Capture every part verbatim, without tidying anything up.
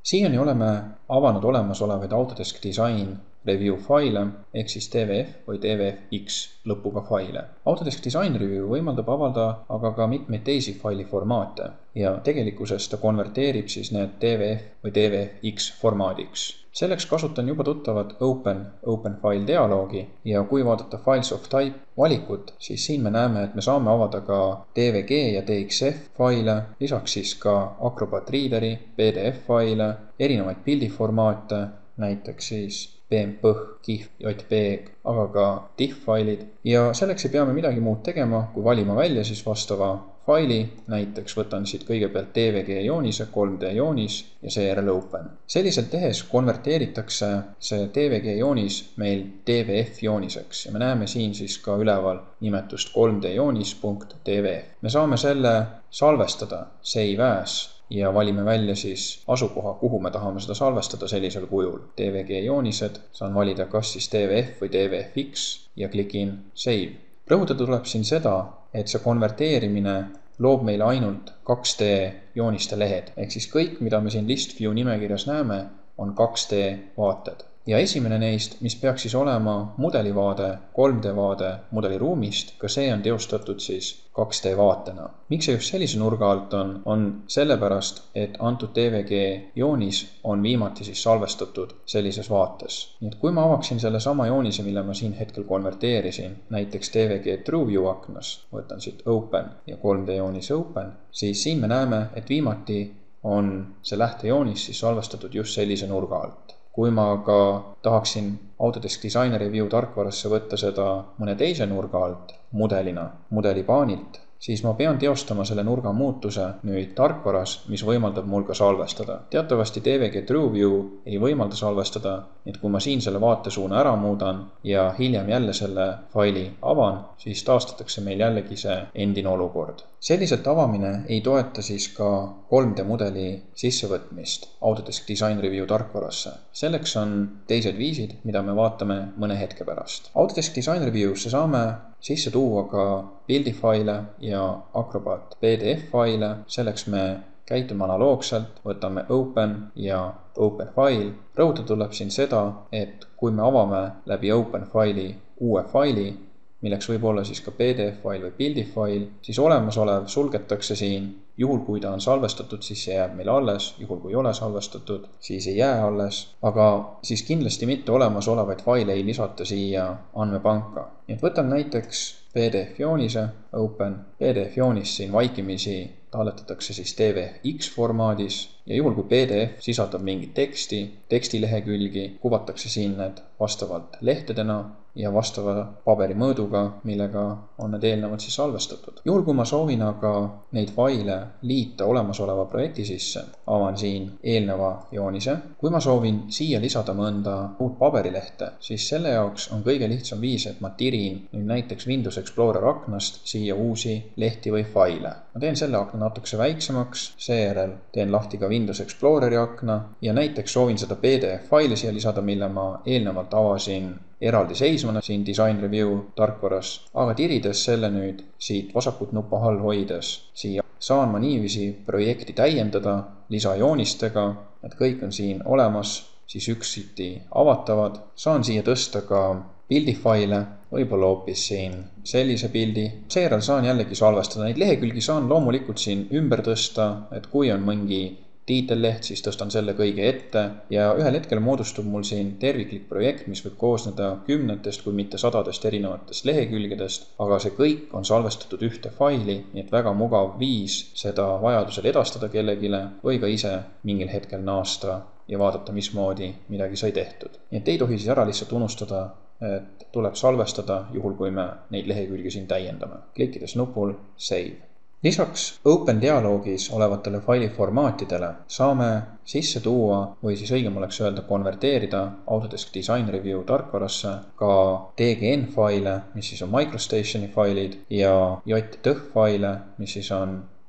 Siiani oleme avanud olemasolevaid Autodesk Design Review faile ehk siis D V F või D V F X lõpuga faile. Autodesk Design Review võimaldab avada aga ka mitmeid teisi faili formaate ja tegelikkuses ta konverteerib siis need D V F või D V F X formaadiks. Selleks kasutan juba tuttavat Open Open File dialoogi ja kui vaadata Files of Type valikut, siis siin me näeme, et me saame avada ka D V G ja D X F faile, lisaks siis ka Acrobat Readeri, P D F faile, erinevaid pildiformaate, näiteks siis P M P, GIF, J P G, aga ka T I F failid ja selleks ei pea me midagi muud tegema, kui valima välja siis vastava faili, näiteks võtan siit kõigepealt D V G joonise, kolm D joonis ja seejärel Open. Selliselt tehes konverteeritakse see D V G joonis meil D V F jooniseks ja me näeme siin siis ka üleval nimetust kolm D joonis.dvf. Me saame selle salvestada Save As ja valime välja siis asukoha, kuhu me tahame seda salvestada sellisel kujul. D V G joonised, saan valida kas siis D V F või D V F X ja klikin Save. Rõhutada tuleb siin seda, et see konverteerimine loob meile ainult kaks D jooniste lehed, ehk siis kõik, mida me siin List View nimekirjas näeme, on kaks D vaated. Ja esimene neist, mis peaks siis olema mudelivaade, kolm D vaade mudeliruumist, ka see on teostatud siis kaks D vaatena. Miks see just sellise nurga alt on, on sellepärast, et antud D V G joonis on viimati siis salvestatud sellises vaates. Nii et kui ma avaksin selle sama joonise, mille ma siin hetkel konverteerisin, näiteks D V G TrueView aknas, võtan siit Open ja kolm D joonis Open, siis siin me näeme, et viimati on see lähtejoonis siis salvestatud just sellise nurga alt. Kui ma aga tahaksin Autodesk Design Review tarkvarasse võtta seda mõne teise nurga alt, mudelina, mudelipaanilt, siis ma pean teostama selle nurga muutuse nüüd tarkvaras, mis võimaldab mul ka salvestada. Teatavasti D V G TrueView ei võimalda salvestada, et kui ma siin selle vaatesuuna ära muudan ja hiljem jälle selle faili avan, siis taastatakse meil jällegi see endine olukord. Selliselt avamine ei toeta siis ka kolm D mudeli sissevõtmist Autodesk Design Review tarkvarasse. Selleks on teised viisid, mida me vaatame mõne hetke pärast. Autodesk Design Review'sse saame sisse tuua ka pildifaile ja Acrobat P D F faile. Selleks me käitume analoogselt, võtame Open ja Open File. Rõhutada tuleb siin seda, et kui me avame läbi Open File'i uue faili, milleks võib olla siis ka P D F fail või pildifail, siis olemasolev sulgetakse siin. Juhul kui ta on salvestatud, siis see jääb meil alles. Juhul kui ei ole salvestatud, siis ei jää alles. Aga siis kindlasti mitte olemasolevaid faile ei lisata siia andmepanka. Nii et võtan näiteks P D F joonise, Open, P D F joonis siin vaikimisi talletatakse siis D V F X formaadis ja juhul kui P D F sisaldab mingit teksti, tekstilehekülgi, kuvatakse siin need vastavalt lehtedena ja vastava paberi mõõduga, millega on need eelnevalt siis salvestatud. Juhul kui ma soovin aga neid faile liita olemasoleva projekti sisse, avan siin eelneva joonise. Kui ma soovin siia lisada mõnda uut paberilehte, siis selle jaoks on kõige lihtsam viis, et ma tirin nüüd näiteks Windows Explorer aknast siia uusi lehti või faile. Ma teen selle akna natukese väiksemaks, seejärel teen lahti ka Windows Exploreri akna ja näiteks soovin seda P D F faili siia lisada, mille ma eelnevalt avasin eraldi seisvana siin Design Review tarkvaras, aga tirides selle nüüd siit vasakut nuppa all hoides siia saan ma niiviisi projekti täiendada lisajoonistega, et kõik on siin olemas, siis üksiti avatavad. Saan siia tõsta ka pildifaile, võib-olla hoopis siin sellise pildi. Seejärel saan jällegi salvestada. Neid lehekülgi saan loomulikult siin ümber tõsta, et kui on mingi tiitelleht, siis tõstan selle kõige ette ja ühel hetkel moodustub mul siin terviklik projekt, mis võib koosneda kümnetest, kui mitte sadadest erinevatest lehekülgedest, aga see kõik on salvestatud ühte faili, nii et väga mugav viis seda vajadusel edastada kellegile või ka ise mingil hetkel naasta ja vaadata, mismoodi midagi sai tehtud. Nii et ei tohi siis ära lihtsalt unustada, et tuleb salvestada juhul, kui me neid lehekülgi siin täiendame. Klikkides nupul Save. Lisaks Open dialoogis olevatele faili formaatidele saame sisse tuua või siis õigem oleks öelda konverteerida Autodesk Design Review tarkvarasse ka D G N faile, mis siis on MicroStationi failid ja J T F faile, mis siis on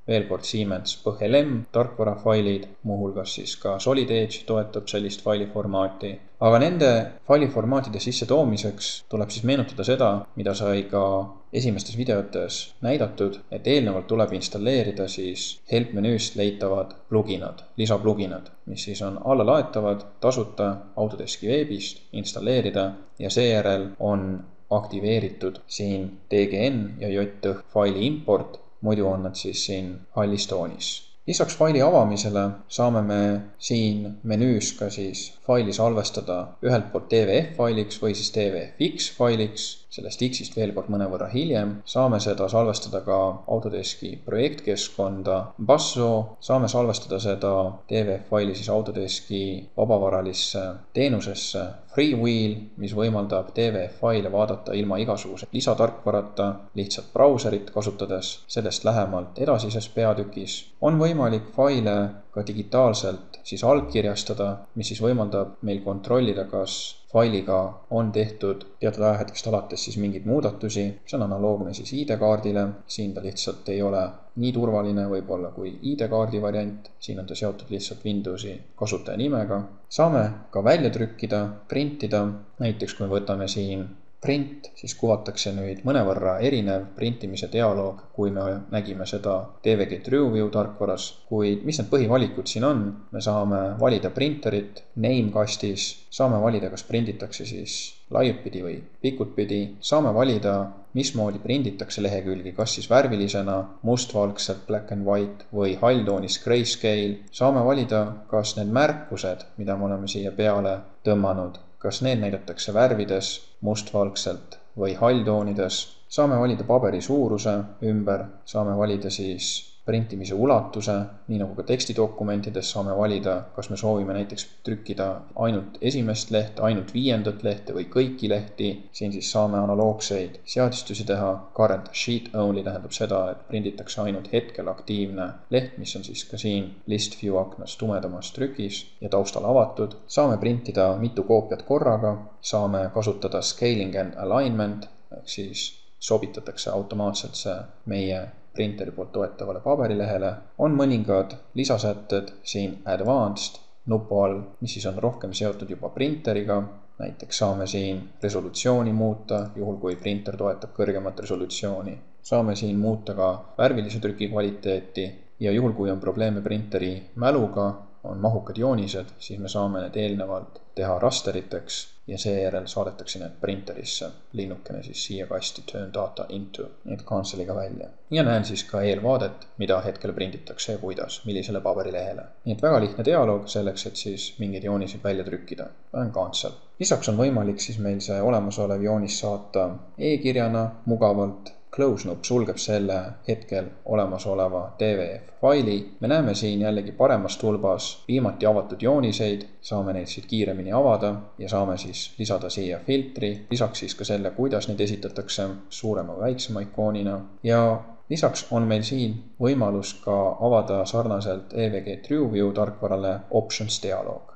veel kord Siemens P H L M tarkvarafailid, muuhulgas siis ka Solid Edge toetab sellist failiformaati. Aga nende failiformaatide sisse toomiseks tuleb siis meenutada seda, mida sai ka esimestes videotes näidatud, et eelnevalt tuleb installeerida siis help menüüst leitavad pluginad, lisapluginad, mis siis on allalaetavad tasuta Autodeski veebist, installeerida ja seejärel on aktiveeritud siin D G N ja J T faili import, muidu on nad siis siin hallis toonis. Lisaks faili avamisele saame me siin menüüs ka siis faili salvestada ühelt poolt D V F failiks või siis D V F X failiks, sellest X-ist veel kord mõnevõrra hiljem. Saame seda salvestada ka Autodeski projektkeskkonda Basso, saame salvestada seda D V F faili siis Autodeski vabavaralisse teenusesse Freewheel, mis võimaldab D V F faile vaadata ilma igasuguse lisatarkvarata, lihtsalt brauserit kasutades, sellest lähemalt edasises peatükis. On võimalik faile ka digitaalselt siis allkirjastada, mis siis võimaldab meil kontrollida, kas failiga on tehtud teatud ajahetkest alates siis mingeid muudatusi. See on analoogne siis I D-kaardile, siin ta lihtsalt ei ole nii turvaline võib-olla kui I D-kaardi variant, siin on ta seotud lihtsalt Windowsi kasutajanimega. Saame ka välja trükkida, printida, näiteks kui võtame siin print, siis kuvatakse nüüd mõnevõrra erinev printimise dialoog, kui me nägime seda D V G TrueView tarkvaras, kuid mis need põhivalikud siin on? Me saame valida printerit name-kastis, saame valida, kas prinditakse siis laiupidi või pikutpidi, saame valida, mismoodi prinditakse lehekülgi, kas siis värvilisena, mustvalgselt black and white või halltoonis grayscale, saame valida, kas need märkused, mida me oleme siia peale tõmmanud, kas need näidatakse värvides, mustvalgselt või halltoonides. Saame valida paberi suuruse ümber, saame valida siis printimise ulatuse, nii nagu ka tekstidokumentides saame valida, kas me soovime näiteks trükkida ainult esimest lehte, ainult viiendat lehte või kõiki lehti. Siin siis saame analoogseid seadistusi teha. Current sheet only tähendab seda, et prinditakse ainult hetkel aktiivne leht, mis on siis ka siin list view aknas tumedamas trükis ja taustal avatud. Saame printida mitu koopiat korraga, saame kasutada scaling and alignment, ehk siis sobitatakse automaatselt see meie printeri poolt toetavale paberilehele. On mõningad lisasätted siin advanced nupu all, mis siis on rohkem seotud juba printeriga. Näiteks saame siin resolutsiooni muuta, juhul kui printer toetab kõrgemat resolutsiooni. Saame siin muuta ka värvilise trüki kvaliteeti ja juhul kui on probleeme printeri mäluga, on mahukad joonised, siis me saame need eelnevalt teha rasteriteks ja seejärel saadetakse need printerisse. Linnukene siis siia kasti turn data into, need canceliga välja. Ja näen siis ka eelvaadet, mida hetkel prinditakse ja kuidas, millisele paberilehele. Nii et väga lihtne dialoog selleks, et siis mingeid jooniseid välja trükkida. On cancel. Lisaks on võimalik siis meil see olemasolev joonis saata e-kirjana mugavalt. Close nupp sulgeb selle hetkel olemasoleva D V F faili. Me näeme siin jällegi paremas tulbas viimati avatud jooniseid, saame neid siit kiiremini avada ja saame siis lisada siia filtri, lisaks siis ka selle, kuidas neid esitatakse suurema või väiksema ikoonina. Ja lisaks on meil siin võimalus ka avada sarnaselt E V G TrueView tarkvarale Options dialoog.